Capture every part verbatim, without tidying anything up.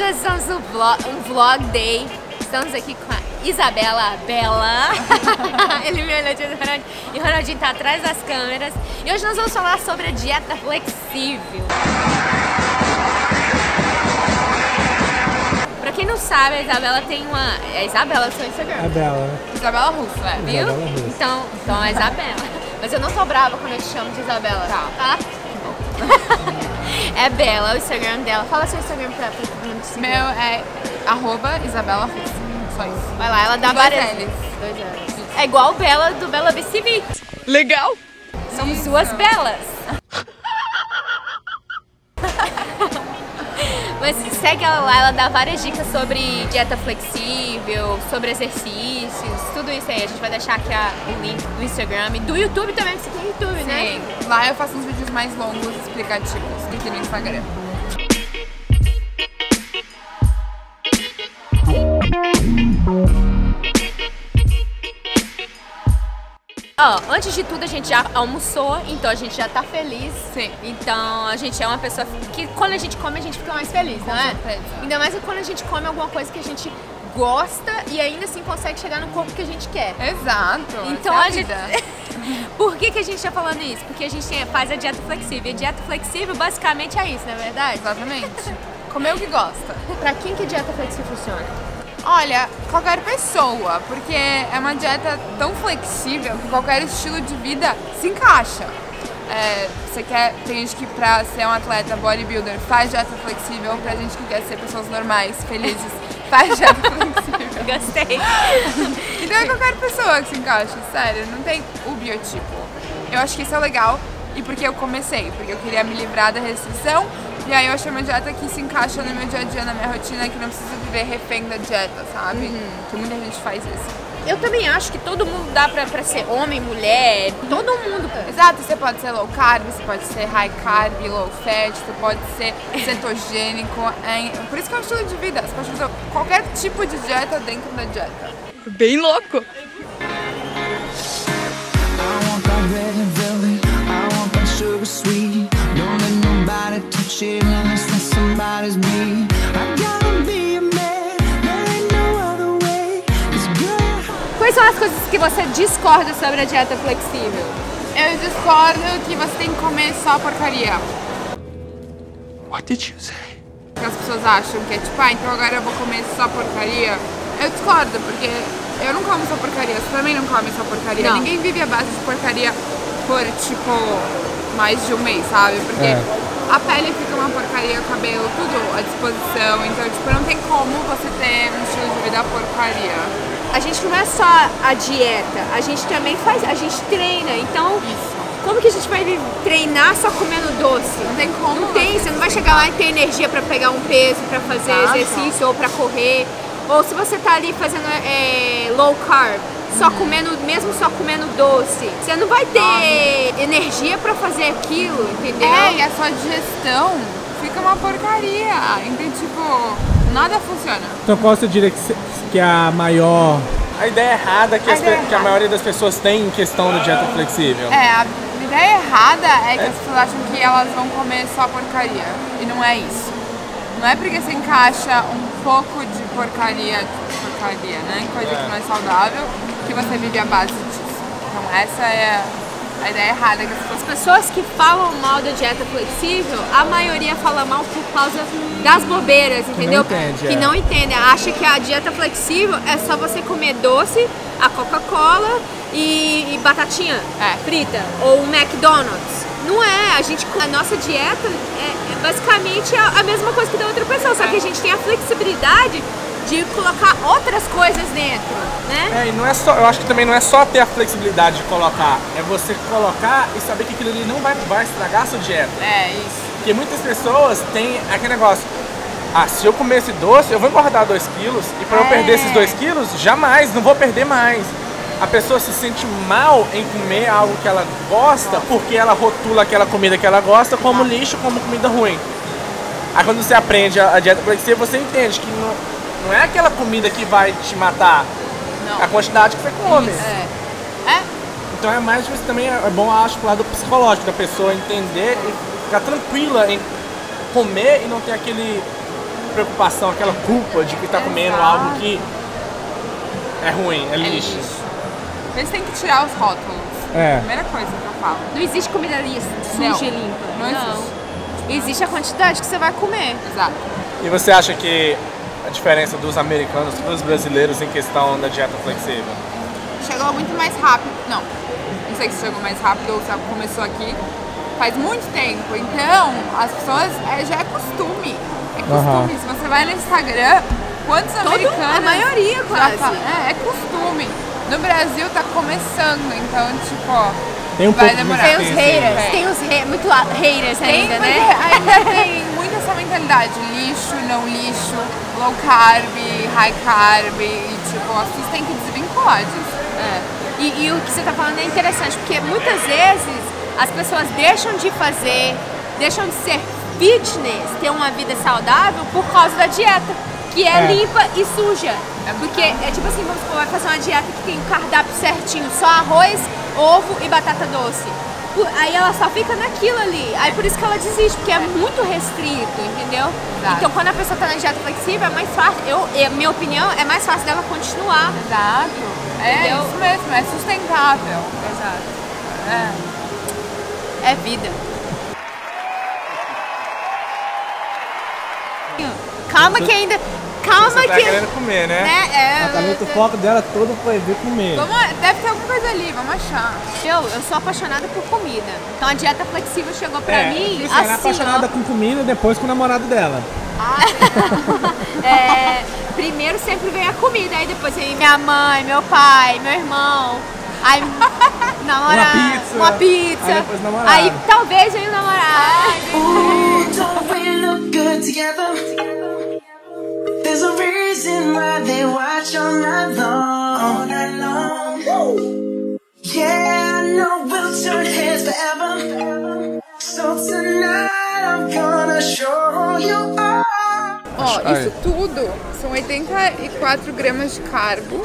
nós estamos no vlog, um vlog day. Estamos aqui com a Isabela, a Bela. Ele me olhou de Ronaldinho. E o Ronaldinho tá atrás das câmeras. E hoje nós vamos falar sobre a dieta flexível. Pra quem não sabe, a Isabela tem uma... É a Isabela, seu Instagram. A Bela. Isabela Russo, é, viu? Isabela Russo. Então, então é a Isabela. Mas eu não tô brava quando eu te chamo de Isabela, tá? Tá? É Bela, o Instagram dela. Fala seu Instagram pra todo mundo seguir. Meu é arroba Isabela Russo. Só isso. Vai lá, ela dá Dois várias... L's. Dois L's. É igual Bela do Bela B C V. Legal! Somos Isso. duas Belas. Mas segue ela lá, ela dá várias dicas sobre dieta flexível, sobre exercícios, tudo isso aí. A gente vai deixar aqui a, o link do Instagram e do YouTube também, porque você tem YouTube, Sim. né? Lá eu faço uns vídeos mais longos, explicativos, do que no Instagram. Ó, antes de tudo a gente já almoçou, então a gente já tá feliz. Sim. Então a gente é uma pessoa que quando a gente come a gente fica mais feliz, não é? certeza. Ainda mais quando a gente come alguma coisa que a gente gosta e ainda assim consegue chegar no corpo que a gente quer. Exato. Então essa é a gente... Por que que a gente tá falando isso? Porque a gente tem- faz a dieta flexível. E a dieta flexível basicamente é isso, não é verdade? Exatamente. Comer o que gosta. Pra quem que a dieta flexível funciona? Olha, qualquer pessoa, porque é uma dieta tão flexível que qualquer estilo de vida se encaixa. É, você quer, tem gente que pra ser um atleta bodybuilder faz dieta flexível, pra gente que quer ser pessoas normais, felizes, faz dieta flexível. Gostei. Então é qualquer pessoa que se encaixa, sério, não tem o biotipo. Eu acho que isso é legal e porque eu comecei, porque eu queria me livrar da restrição. E aí eu achei uma dieta que se encaixa no meu dia a dia, na minha rotina, que não precisa viver refém da dieta, sabe? Uhum. Que muita gente faz isso. Eu também acho que todo mundo dá pra, pra ser homem, mulher, todo mundo. Exato, você pode ser low carb, você pode ser high carb, low fat, você pode ser cetogênico. É, por isso que é um estilo de vida, você pode fazer qualquer tipo de dieta dentro da dieta. Bem louco! Quais são as coisas que você discorda sobre a dieta flexível? Eu discordo que você tem que comer só porcaria. What did you say? Que as pessoas acham que é tipo, ah, então agora eu vou comer só porcaria. Eu discordo, porque eu não como só porcaria, você também não come só porcaria. Não. Ninguém vive à base de porcaria por, tipo, mais de um mês, sabe? Porque É. a pele fica uma porcaria, o cabelo, tudo à disposição. Então, tipo, não tem como você ter um estilo de vida porcaria. A gente não é só a dieta, a gente também faz, a gente treina. Então, Isso. como que a gente vai vi- treinar só comendo doce? Não tem como. Não tem, você não vai chegar lá e ter energia pra pegar um peso, pra fazer Exato. exercício ou pra correr. Ou se você tá ali fazendo é, low carb, só comendo, mesmo só comendo doce, você não vai ter energia pra fazer aquilo, entendeu? É, e a sua digestão fica uma porcaria. Então, tipo, nada funciona. Então qual você diria que, se- que é a maior... A ideia errada que, A as pe- ideia que a errada. maioria das pessoas tem em questão da dieta flexível? É, a ideia errada é que as pessoas acham que elas vão comer só porcaria. E não é isso. Não é porque você encaixa um pouco de porcaria, porcaria, né? Coisa É. que não é saudável, que você vive à base disso. Então essa é a ideia errada que as pessoas... As pessoas que falam mal da dieta flexível, a maioria fala mal por causa das bobeiras, entendeu? entende, que é. não entendem. Acha que a dieta flexível é só você comer doce, a Coca-Cola e, e batatinha É. frita ou um McDonald's. Não é, a gente, a nossa dieta é, é basicamente a, a mesma coisa que da outra pessoa, só que a gente tem a flexibilidade de colocar outras coisas dentro, né? É, e não é só, eu acho que também não é só ter a flexibilidade de colocar, é você colocar e saber que aquilo ali não vai, vai estragar a sua dieta. É, isso. Porque muitas pessoas têm aquele negócio, ah, se eu comer esse doce, eu vou engordar dois quilos, e para eu É. perder esses dois quilos, jamais, não vou perder mais. A pessoa se sente mal em comer algo que ela gosta, porque ela rotula aquela comida que ela gosta como lixo, como comida ruim. Aí quando você aprende a, a dieta flexível, você entende que não, não é aquela comida que vai te matar, Não. a quantidade que você come. É. É. Então é mais isso também, é bom, acho, pro lado psicológico, da pessoa entender e ficar tranquila em comer e não ter aquele preocupação, aquela culpa de que tá comendo Exato. algo que é ruim, é lixo. É lixo. Eles têm que tirar os rótulos. É. Primeira coisa que eu falo. Não existe comida lista, Não, suja e limpa. não existe. Existe a quantidade que você vai comer. Exato. E você acha que a diferença dos americanos para os brasileiros em questão da dieta flexível? Chegou muito mais rápido. Não, não sei se chegou mais rápido ou se começou aqui. Faz muito tempo. Então, as pessoas é, já é costume. É costume. Uhum. Se você vai no Instagram, quantos Todo, americanos. a maioria já quase. fa- é, é costume. No Brasil tá começando, então, tipo, ó. Tem um vai pouco de demorar. Tem os haters, É. tem os ha muito a- haters Tem, ainda, mas né? é- ainda tem muito essa mentalidade, lixo, não lixo, low carb, high carb, e tipo, as pessoas têm que desvincular disso. É. E, e o que você tá falando é interessante, porque muitas vezes as pessoas deixam de fazer, deixam de ser fitness, ter uma vida saudável por causa da dieta, que é, É. limpa e suja. Porque é tipo assim, vamos supor, vai fazer uma dieta que tem o cardápio certinho, só arroz, ovo e batata doce. Por- Aí ela só fica naquilo ali. Aí por isso que ela desiste, porque é muito restrito, entendeu? Exato. Então quando a pessoa tá na dieta flexível é mais fácil, eu, eu- minha opinião, é mais fácil dela continuar. Exato. É Entendeu? isso mesmo, é sustentável. Exato. É. É vida. Calma que ainda. Calma Você tá que. querendo comer, né? Né? É, Exatamente, o foco dela todo foi vir comer. Vamos, deve ter alguma coisa ali, vamos achar. eu, eu sou apaixonada por comida. Então a dieta flexível chegou pra É, mim tipo assim, ela é assim, apaixonada ó. com comida depois com o namorado dela. É, primeiro sempre vem a comida, aí depois vem minha mãe, meu pai, meu irmão. Aí namorado, Uma pizza. uma pizza. Aí depois namorado. Aí talvez venha o namorado. Ooh, don't we look good together? There's a reason why they watch all night long. All night long. Yeah, I know we'll turn heads forever. So tonight I'm gonna show you all. Ó, Ai. isso tudo são oitenta e quatro gramas de carbo,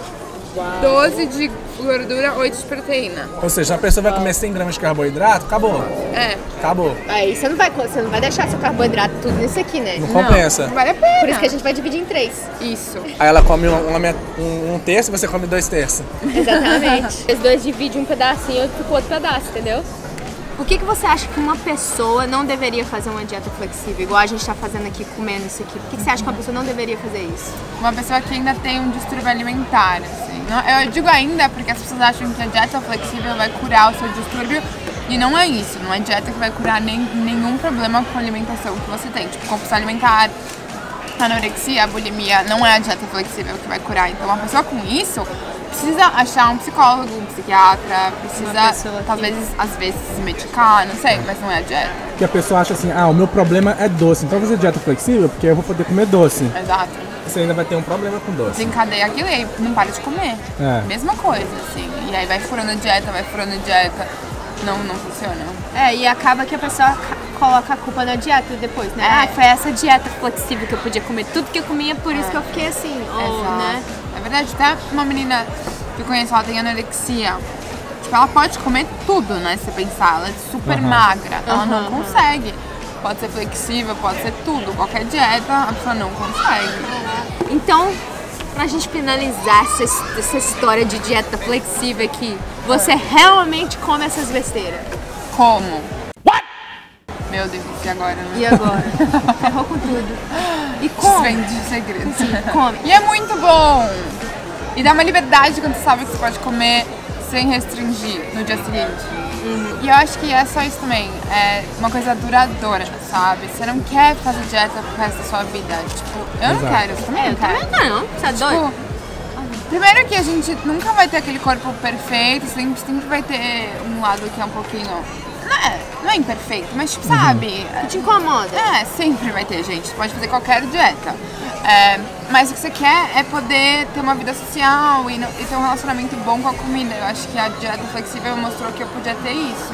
doze de gordura, oito de proteína. Ou seja, a pessoa vai comer cem gramas de carboidrato, acabou. É, Acabou. Aí você não vai, você não vai deixar seu carboidrato tudo nisso aqui, né? Não compensa. não vale a pena. Por isso que a gente vai dividir em três. Isso. Aí ela come um, um, um terço e você come dois terços. Exatamente. Os dois dividem um pedacinho e outro fica o outro pedaço, entendeu? Por que, que você acha que uma pessoa não deveria fazer uma dieta flexível, igual a gente tá fazendo aqui, comendo isso aqui? Por que, que você acha que uma pessoa não deveria fazer isso? Uma pessoa que ainda tem um distúrbio alimentar, assim. Não- Eu digo ainda porque as pessoas acham que a dieta flexível vai curar o seu distúrbio e não é isso. Não é dieta que vai curar nem, nenhum problema com a alimentação que você tem. Tipo, compulsão alimentar, anorexia, bulimia, não é a dieta flexível que vai curar. Então, uma pessoa com isso precisa achar um psicólogo, um psiquiatra, precisa, pessoa que- talvez, às vezes, se medicar, não sei, mas não é a dieta. Porque a pessoa acha assim, ah, o meu problema é doce, então eu vou fazer dieta flexível porque eu vou poder comer doce. Exato. Você ainda vai ter um problema com doce. Desencadeia aquilo e aí não para de comer. É. Mesma coisa, assim. E aí vai furando a dieta, vai furando a dieta. Não, não funciona. É, e acaba que a pessoa ca- coloca a culpa na dieta depois, né? É. Ah, foi essa dieta flexível que eu podia comer tudo que eu comia, por isso que eu fiquei assim, ou, Exato. né? É verdade, até uma menina que eu conheço, ela tem anorexia. Tipo, ela pode comer tudo, né? Se você pensar, ela é super magra. Ela não Aham. consegue. Pode ser flexível, pode ser tudo. Qualquer dieta, a pessoa não consegue. Então, pra gente finalizar essa, essa história de dieta flexível aqui, você realmente come essas besteiras. Como? What? Meu Deus, e agora? Né? E agora? Ferrou com tudo. E como? Desvende os segredos. Come. E é muito bom! E dá uma liberdade quando você sabe que você pode comer sem restringir no dia seguinte. E eu acho que é só isso também, é uma coisa duradoura, sabe? Você não quer fazer dieta pro resto da sua vida. Tipo, eu não Exato. quero, você também É, não eu quero. também não, você é doido? Tipo, primeiro que a gente nunca vai ter aquele corpo perfeito, sempre, sempre vai ter um lado que é um pouquinho. Não é, não é imperfeito, mas tipo, sabe? Te incomoda? É, sempre vai ter gente, você pode fazer qualquer dieta. É, mas o que você quer é poder ter uma vida social e, no- e ter um relacionamento bom com a comida. Eu acho que a dieta flexível mostrou que eu podia ter isso.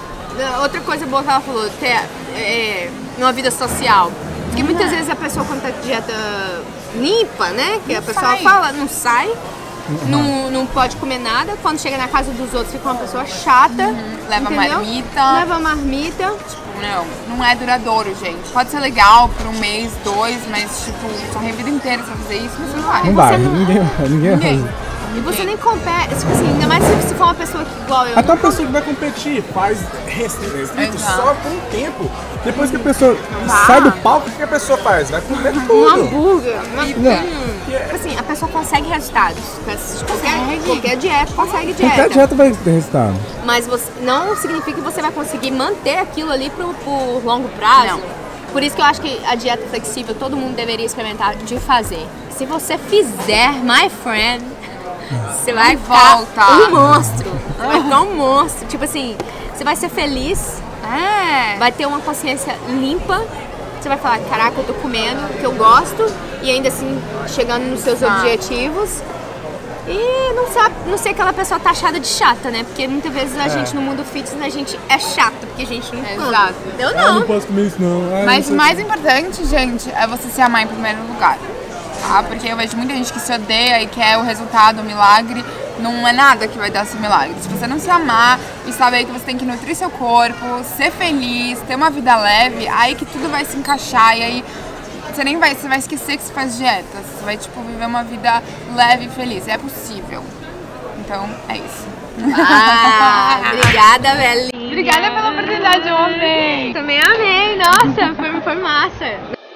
Outra coisa boa que ela falou, ter é, uma vida social. Porque muitas vezes a pessoa quando tá de dieta limpa, né? Que a Não pessoa sai. fala, não sai. não, não pode comer nada. Quando chega na casa dos outros fica uma pessoa chata. Uhum. Leva entendeu? marmita. Leva marmita. Não, não é duradouro, gente. Pode ser legal por um mês, dois, mas tipo, sua vida inteira você vai fazer isso, mas você não vai. Não vai, ninguém, ninguém vai Ninguém. fazer. E você nem compete, tipo assim, ainda mais se, se for uma pessoa que, igual eu. Até não a pessoa que vai competir faz restrito Exato. só por um tempo. Depois que a pessoa Vá. sai do palco, o que a pessoa faz? Vai comer Um tudo. hambúrguer. Uma... Não. Hum. Tipo assim, a pessoa consegue resultados. Qualquer, qualquer dieta consegue dieta. Qualquer dieta vai ter resultado. Mas você, não significa que você vai conseguir manter aquilo ali por, por longo prazo. Não. Por isso que eu acho que a dieta flexível todo mundo deveria experimentar de fazer. Se você fizer, my friend, você vai ficar volta. um monstro. Você vai ficar um monstro. Tipo assim, você vai ser feliz, É. vai ter uma consciência limpa. Você vai falar, caraca, eu tô comendo o que eu gosto e ainda assim chegando nos seus Ah. objetivos. E não ser, não ser aquela pessoa taxada de chata, né? Porque muitas vezes a É. gente no mundo fitness a gente é chato, porque a gente não come. Exato. Eu Ah, não. não posso comer isso não. Ah, Mas não o sei mais o importante, gente, é você se amar em primeiro lugar. Tá? Porque eu vejo muita gente que se odeia e quer o resultado, o milagre. Não é nada que vai dar esse milagre. Se você não se amar e saber que você tem que nutrir seu corpo, ser feliz, ter uma vida leve, aí que tudo vai se encaixar e aí você nem vai, você vai esquecer que você faz dieta. Você vai, tipo, viver uma vida leve e feliz. É possível. Então, é isso. Ah, obrigada, velhinha. Obrigada pela oportunidade, eu amei. Também amei. Nossa, foi, foi massa.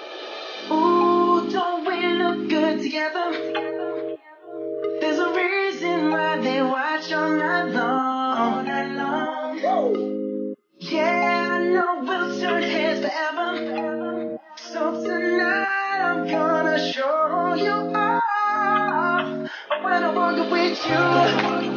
Ooh, don't we look good together? There's a reason why they watch all night long. All night long. Yeah, I know we'll turn heads forever. So tonight I'm gonna show you all. When I walk with you.